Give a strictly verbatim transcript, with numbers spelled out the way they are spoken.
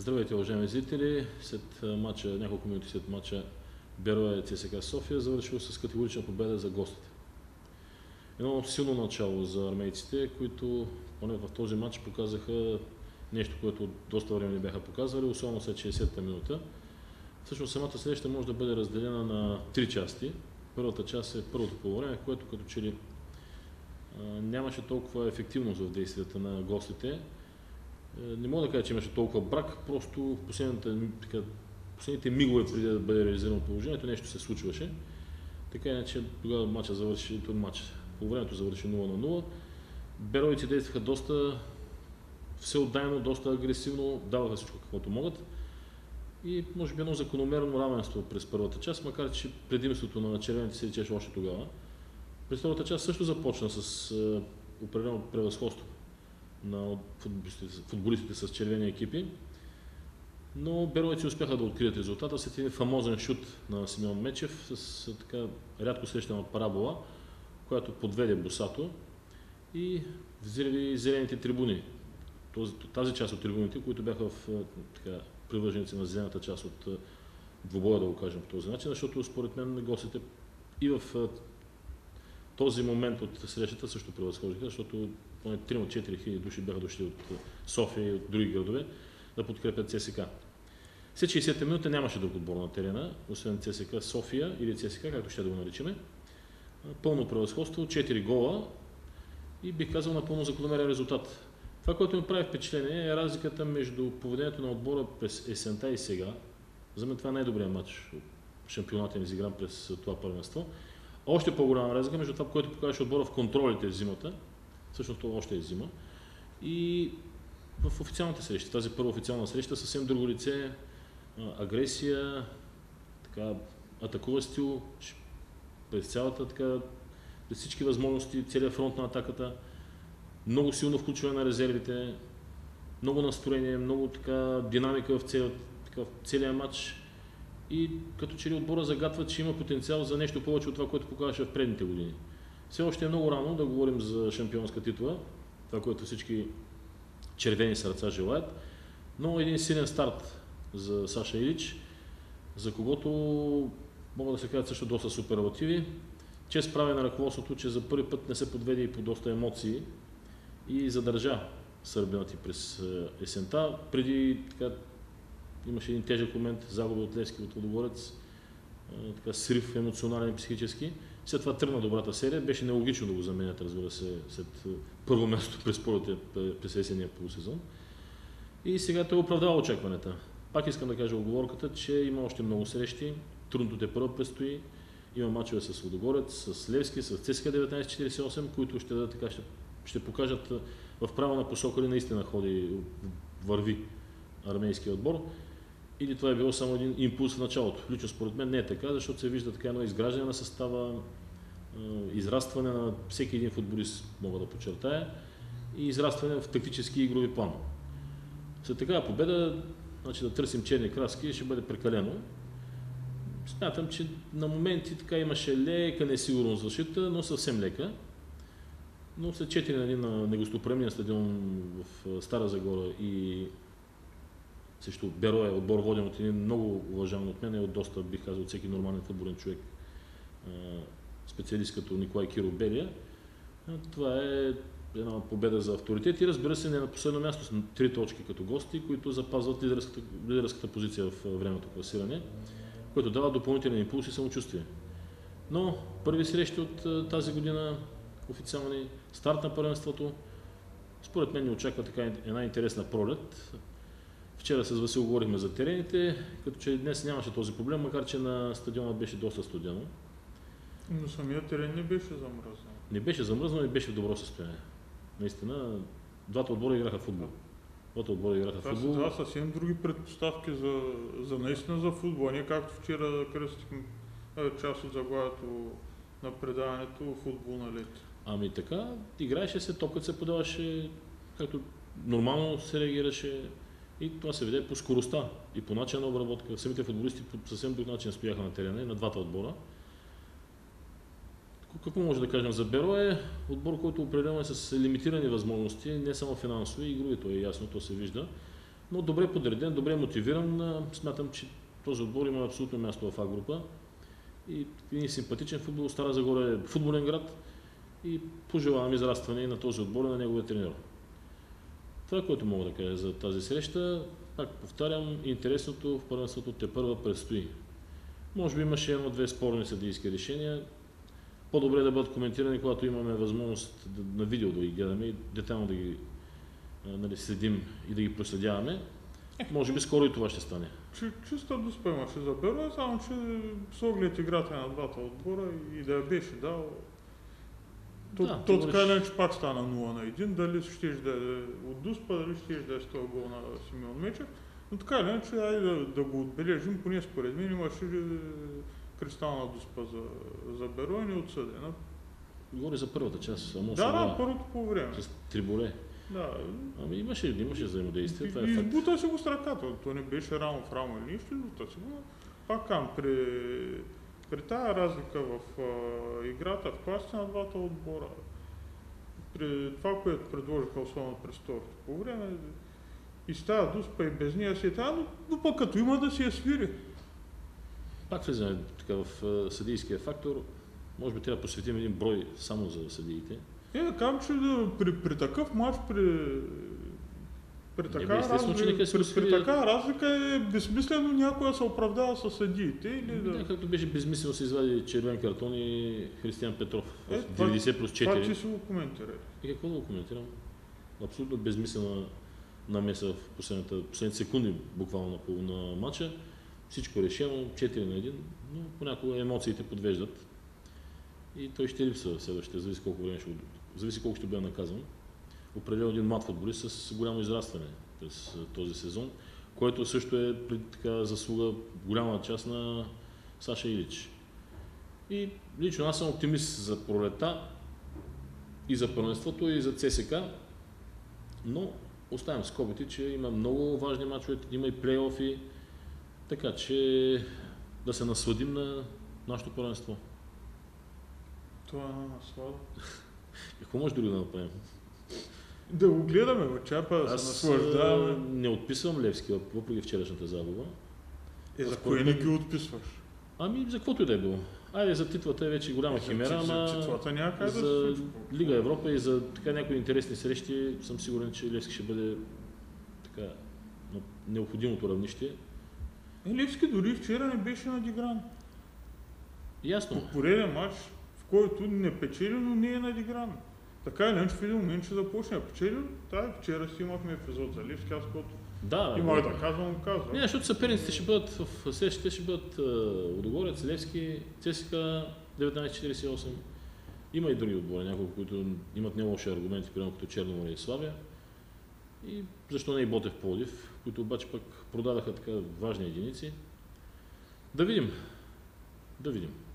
Здравейте, уважаеми зрители! След матча, няколко минути след матча Берое ЦСКА София завършил с категорична победа за гостите. Едно силно начало за армейците, които поне в този матч показаха нещо, което доста време не бяха показвали, особено след шейсетата минута. Всъщност самата среща може да бъде разделена на три части. Първата част е първото полувреме, което като че ли а, нямаше толкова ефективност в действията на гостите. Не мога да кажа, че имаше толкова брак, просто последните, така, последните мигове преди да бъде реализирано положението, нещо се случваше. Така иначе тогава матча завърши, този матч по времето завърши нула на нула. Беройци действаха доста всеотдайно, доста агресивно, даваха всичко каквото могат. И може би едно закономерно равенство през първата част, макар че предимството на червените се речеше още тогава. През втората част също започна с е, определено превъзходство на футболистите, футболистите с червени екипи, но Беройци успяха да открият резултата след един фамозен шут на Симеон Мечев с така рядко срещана парабола, която подведе Босато и взриви зелените трибуни. Тази част от трибуните, които бяха в така, привърженици на зелената част от двубоя, да го кажем по този начин, защото според мен гостите и в този момент от срещата също превъзходиха, защото поне три до четири хиляди души бяха дошли от София и от други градове да подкрепят ЦСКА. След шейсетата минута нямаше друг отбор на терена, освен ЦСКА София или ЦСКА, както ще да го наричаме. Пълно превъзходство, четири гола и бих казал напълно закономерен резултат. Това, което ми прави впечатление, е разликата между поведението на отбора през есента и сега. За мен това е най-добрият матч в шампионата ни изигран през това първенство. Още по-голяма разлика между това, което показваше отбора в контролите в зимата, всъщност това още е зима, и в официалната среща. Тази първа официална среща съвсем друго лице, агресия, така, атакува стил, през цялата, така, през всички възможности, целият фронт на атаката, много силно включване на резервите, много настроение, много така, динамика в целия, така, в целия матч. И като че ли отбора загатва, че има потенциал за нещо повече от това, което показваше в предните години. Все още е много рано да говорим за шампионска титла, това, което всички червени сърца желаят, но един силен старт за Саша Илич, за когото могат да се кажат също доста суперлативи. Чест прави на ръководството, че за първи път не се подведе и по доста емоции и задържа сърбината през есента. Преди така, имаше един тежък момент, загуба от Левски от Лудогорец, така срив емоционален и психически. След това тръгна добрата серия, беше нелогично да го заменят, разбира се, след първо място през първите, през есения полусезон. И сега той оправдава очакванията. Пак искам да кажа оговорката, че има още много срещи, трудното те първо предстои. Има мачове с Лудогорец, с Левски, с ЦСКА деветнайсет четирийсет и осем, които ще, да, така, ще, ще покажат в правилна посока ли наистина ходи, върви армейския отбор. Или това е било само един импулс в началото. Лично според мен не е така, защото се вижда така едно изграждане на състава, израстване на всеки един футболист, мога да подчертая, и израстване в тактически и игрови план. След такава победа, значи да търсим черни краски, ще бъде прекалено. Смятам, че на моменти така имаше лека несигурност в защита, но съвсем лека. Но след четири на един на негостоприемния стадион в Стара Загора и също Берое, отбор воден от един много уважаван от мен и от доста, бих казал, от всеки нормален футболен човек, специалист като Николай Киро Белия. Това е една победа за авторитет и разбира се не на последно място с три точки като гости, които запазват лидерската, лидерската позиция в времето класиране, което дава допълнителен импулс и самочувствие. Но първи срещи от тази година, официални, старт на първенството, според мен ни очаква така една интересна пролет. Вчера с Васил говорихме за терените, като че днес нямаше този проблем, макар че на стадиона беше доста студено. Но самият терен не беше замръзнал. Не беше замръзнал и беше в добро състояние. Наистина, двата отбора играха футбол. Двата отбора играха Това футбол. Това са съвсем други предпоставки за, за наистина за футбол, не както вчера кръстихме част от заглавието на предаването футбол на лето. Ами така, играеше се, топката се подаваше, както нормално се реагираше. И това се веде по скоростта и по начин на обработка. Самите футболисти по съвсем друг начин стояха на терена и на двата отбора. Какво може да кажем за Берое? Отбор, който определено е с лимитирани възможности, не само финансови, игрови, то е ясно, то се вижда. но добре подреден, добре мотивиран. Смятам, че този отбор има абсолютно място в А група. И един симпатичен футбол, Стара Загора е футболен град и пожелавам израстване на този отбор и на неговия треньор. Това, което мога да кажа за тази среща, пак повтарям, интересното в първенството тепърва предстои. Може би имаше едно-две спорни съдийски решения. По-добре да бъдат коментирани, когато имаме възможност да, на видео да ги гледаме и детайлно да ги нали, следим и да ги проследяваме. Може би скоро и това ще стане. Чи, чиста дуспа имаше за Берое, само че с оглед играта на двата отбора и да я беше дал. То, да, то говориш... така че пак стана нула на един, дали ще да е от дуспа, дали ще да е с този гол на Симеон Мечев. Но така или иначе, айде да, да го отбележим, поне според мен имаше кристална дуспа за, за Берое, не отсъдена. Говори за първата част. Да, да, първото по време. С Триболе. Да. Ами имаше, имаше взаимодействие. И, и избута си го с ръката. То не беше рамо в рамо или нищо, избута си го. Пак кам, при, при тая разлика в а, играта, в класите на двата отбора, при това, което предложиха особено през второто по време, и с тази дуспа и без нея си е тая, но, но пък като има да си я свири. Пак влизаме така в съдийския фактор. Може би трябва да посветим един брой само за съдиите. Е, казвам, че да, при, при такъв матч, при, при, така, разлика, при, при така разлика е безсмислено някой да се оправдава със съдиите. Или да... Да, както беше безсмислено се извади червен картон и Християн Петров е, в деветдесет плюс четири. Това ти си го коментирай. И какво да го коментирам? Абсолютно безмислена намеса в последните, последните секунди буквално на, на матча. Всичко е решено, четири на един, но понякога емоциите подвеждат. И той ще липсва в следващия, зависи колко време ще, зависи колко ще бъде наказан. Определено един млад футболист с голямо израстване през този сезон, което също е така заслуга голяма част на Саша Илич. И лично аз съм оптимист за пролета и за първенството и за ЦСК, но оставям скобите, че има много важни мачове, има и плейофи, така че да се насладим на нашето първенство. Това е наслада. Какво може друго да направим? Да го гледаме, бе, чапа, да се наслаждаваме. Не отписвам Левски, въпреки вчерашната загуба. Е, за кое не ги отписваш? Ами, за каквото и да е било. Айде, за титлата е вече голяма химера, ама за да Лига Европа и за така някои интересни срещи съм сигурен, че Левски ще бъде така на необходимото равнище. Е, Левски дори вчера не беше надигран. Ясно. По пореден матч, в който не печели, но не е надигран. Така или иначе в един момент ще започне да печели. Да, вчера си имахме епизод за Левски, аз който да, имах да казвам, го казвам. Не, защото съперниците ще бъдат в следващите ще бъдат Лудогорец, Левски, ЦСКА деветнайсет четирийсет и осем. Има и други отбори, няколко, които имат не лоши аргументи, примерно като Черноморе и Славия. И защо не и Ботев Пловдив, които обаче пък продадаха така важни единици. Да видим. Да видим.